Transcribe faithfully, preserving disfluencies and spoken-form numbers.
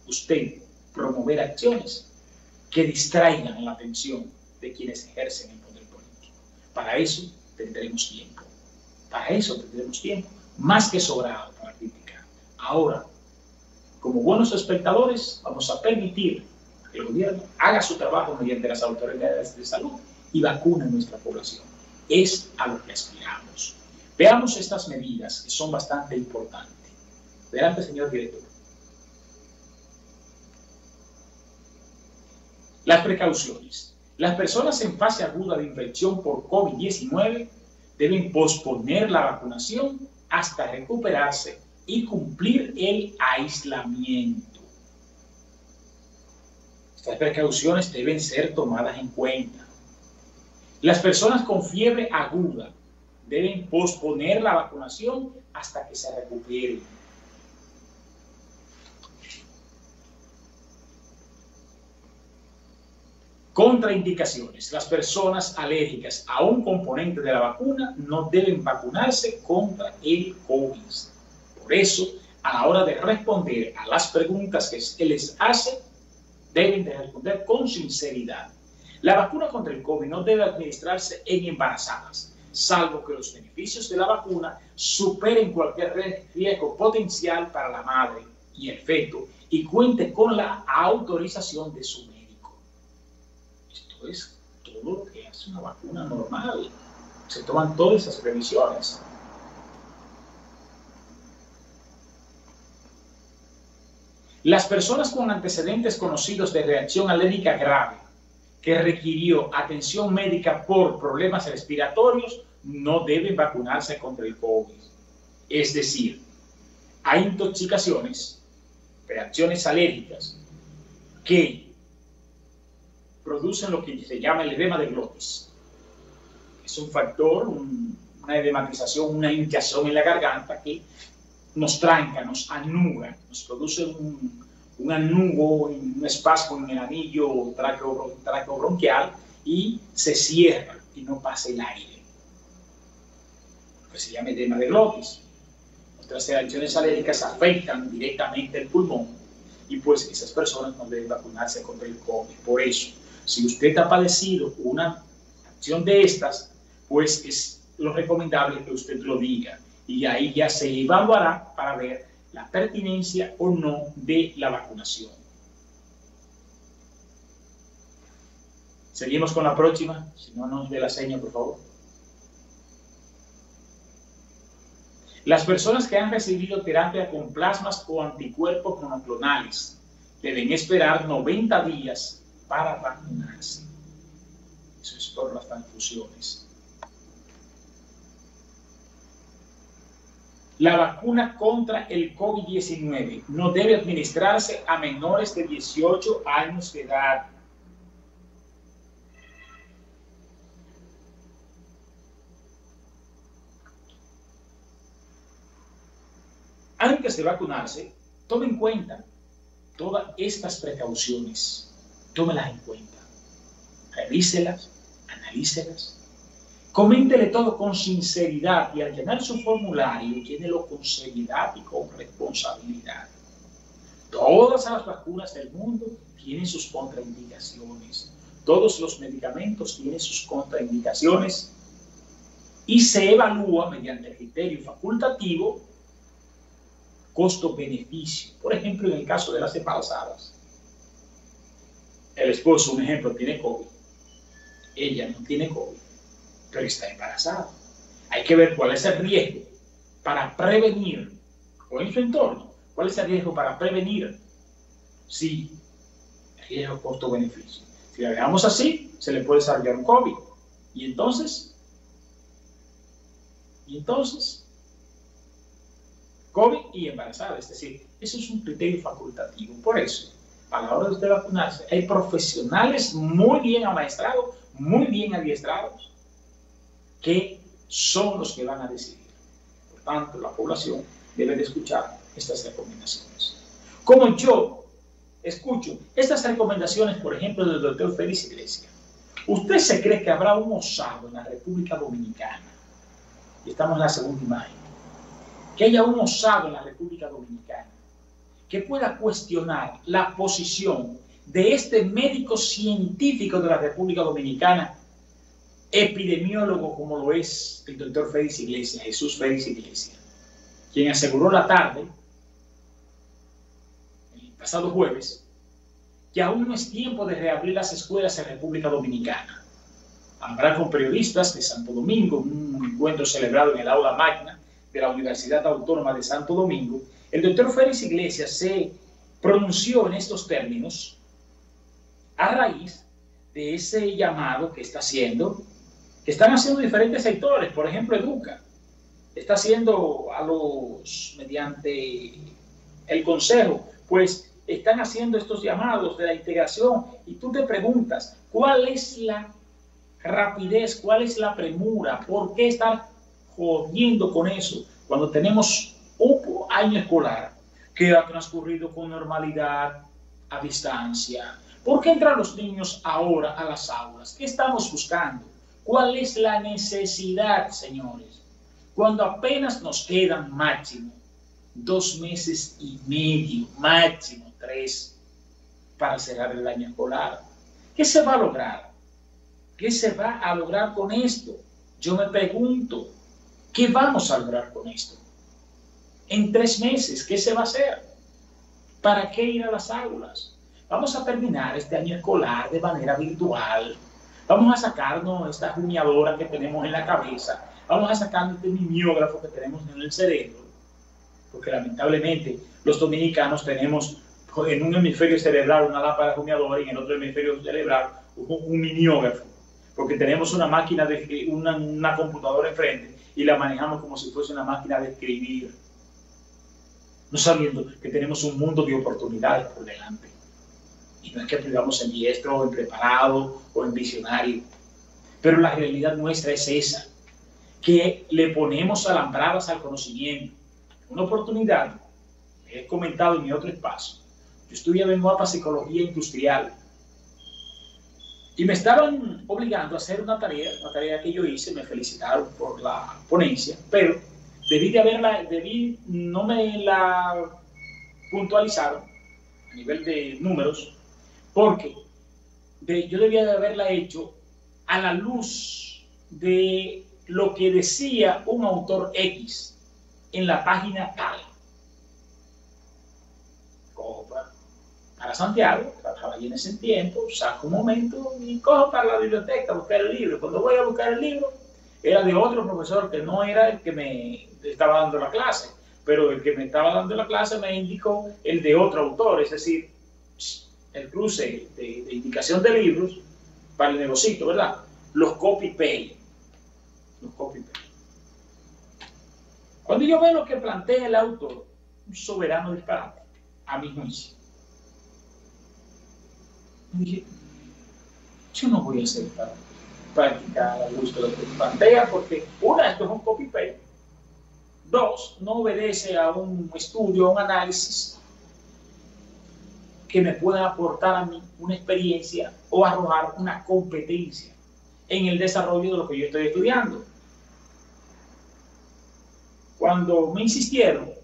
usted promover acciones que distraigan la atención de quienes ejercen el poder político. Para eso tendremos tiempo. Para eso tendremos tiempo, más que sobrado para criticar. Ahora, como buenos espectadores, vamos a permitir que el gobierno haga su trabajo mediante las autoridades de salud y vacune a nuestra población. Es a lo que aspiramos. Veamos estas medidas que son bastante importantes. Adelante, señor director. Las precauciones. Las personas en fase aguda de infección por COVID diecinueve deben posponer la vacunación hasta recuperarse y cumplir el aislamiento. Estas precauciones deben ser tomadas en cuenta. Las personas con fiebre aguda deben posponer la vacunación hasta que se recuperen. Contraindicaciones. Las personas alérgicas a un componente de la vacuna no deben vacunarse contra el COVID. Por eso, a la hora de responder a las preguntas que se les hace, deben de responder con sinceridad. La vacuna contra el COVID no debe administrarse en embarazadas, salvo que los beneficios de la vacuna superen cualquier riesgo potencial para la madre y el feto y cuente con la autorización de su médico. Esto es todo lo que hace una vacuna normal. Se toman todas esas previsiones. Las personas con antecedentes conocidos de reacción alérgica grave que requirió atención médica por problemas respiratorios no deben vacunarse contra el COVID. Es decir, hay intoxicaciones, reacciones alérgicas que producen lo que se llama el edema de glotis. Es un factor, un, una edematización, una hinchazón en la garganta que nos tranca, nos anuga, nos produce un, un anugo, un espasmo en el anillo traqueobronquial y se cierra y no pasa el aire. Lo que se llama edema de glotis. Otras reacciones alérgicas afectan directamente el pulmón y pues esas personas no deben vacunarse contra el COVID. Por eso, si usted ha padecido una acción de estas, pues es lo recomendable que usted lo diga. Y ahí ya se evaluará para ver la pertinencia o no de la vacunación. Seguimos con la próxima, si no nos dé la seña, por favor. Las personas que han recibido terapia con plasmas o anticuerpos monoclonales deben esperar noventa días para vacunarse. Eso es por las transfusiones. La vacuna contra el COVID diecinueve no debe administrarse a menores de dieciocho años de edad. Antes de vacunarse, tome en cuenta todas estas precauciones. Tómelas en cuenta. Revíselas, analícelas. Coméntele todo con sinceridad y al llenar su formulario, llénelo con seriedad y con responsabilidad. Todas las vacunas del mundo tienen sus contraindicaciones. Todos los medicamentos tienen sus contraindicaciones y se evalúa mediante el criterio facultativo costo-beneficio. Por ejemplo, en el caso de las embarazadas, el esposo, un ejemplo, tiene COVID. Ella no tiene COVID, pero está embarazada. Hay que ver cuál es el riesgo para prevenir, o en su entorno, cuál es el riesgo para prevenir. Sí, el riesgo costo-beneficio. Si la dejamos así, se le puede desarrollar un COVID. Y entonces, y entonces, COVID y embarazada. Es decir, eso es un criterio facultativo. Por eso, a la hora de usted vacunarse, hay profesionales muy bien amaestrados, muy bien adiestrados, que son los que van a decidir. Por tanto, la población debe de escuchar estas recomendaciones. Como yo escucho estas recomendaciones, por ejemplo, del doctor Félix Iglesias, ¿usted se cree que habrá un osado en la República Dominicana? Y estamos en la segunda imagen. Que haya un osado en la República Dominicana que pueda cuestionar la posición de este médico científico de la República Dominicana, epidemiólogo como lo es el doctor Félix Iglesias, Jesús Félix Iglesias, quien aseguró la tarde, el pasado jueves, que aún no es tiempo de reabrir las escuelas en República Dominicana. Habrá con periodistas de Santo Domingo, un encuentro celebrado en el aula magna de la Universidad Autónoma de Santo Domingo. El doctor Félix Iglesias se pronunció en estos términos a raíz de ese llamado que está haciendo, que están haciendo diferentes sectores. Por ejemplo, Educa está haciendo a los, mediante el Consejo, pues están haciendo estos llamados de la integración, y tú te preguntas, ¿cuál es la rapidez, cuál es la premura? ¿Por qué estar jodiendo con eso cuando tenemos un año escolar que ha transcurrido con normalidad, a distancia? ¿Por qué entran los niños ahora a las aulas? ¿Qué estamos buscando? ¿Cuál es la necesidad, señores? Cuando apenas nos quedan máximo dos meses y medio, máximo tres, para cerrar el año escolar. ¿Qué se va a lograr? ¿Qué se va a lograr con esto? Yo me pregunto, ¿qué vamos a lograr con esto? En tres meses, ¿qué se va a hacer? ¿Para qué ir a las aulas? Vamos a terminar este año escolar de manera virtual. Vamos a sacarnos esta juñadora que tenemos en la cabeza. Vamos a sacarnos este mimeógrafo que tenemos en el cerebro. Porque lamentablemente los dominicanos tenemos en un hemisferio cerebral una lámpara juñadora y en el otro hemisferio cerebral un, un mimeógrafo. Porque tenemos una máquina, de una, una computadora enfrente y la manejamos como si fuese una máquina de escribir. No sabiendo que tenemos un mundo de oportunidades por delante. Y no es que vivamos en diestro, o en preparado, o en visionario. Pero la realidad nuestra es esa, que le ponemos alambradas al conocimiento. Una oportunidad, he comentado en mi otro espacio. Yo estudiaba en Mapa Psicología Industrial. Y me estaban obligando a hacer una tarea, una tarea que yo hice, me felicitaron por la ponencia, pero debí de haberla, debí, no me la puntualizaron a nivel de números, porque de, yo debía de haberla hecho a la luz de lo que decía un autor X en la página tal. Cojo para, para Santiago, trabajaba allí en ese tiempo, saco un momento y cojo para la biblioteca a buscar el libro. Cuando voy a buscar el libro, era de otro profesor que no era el que me estaba dando la clase, pero el que me estaba dando la clase me indicó el de otro autor, es decir, el cruce de, de indicación de libros para el negocito, ¿verdad? Los copy-paste. Los copy-paste. Cuando yo veo lo que plantea el autor, un soberano disparate, a mi juicio, dije, yo no voy a hacer para practicar a la luz de lo que plantea, porque una, esto es un copy-paste. Dos, no obedece a un estudio, a un análisis que me pueda aportar a mí una experiencia o arrojar una competencia en el desarrollo de lo que yo estoy estudiando. Cuando me insistieron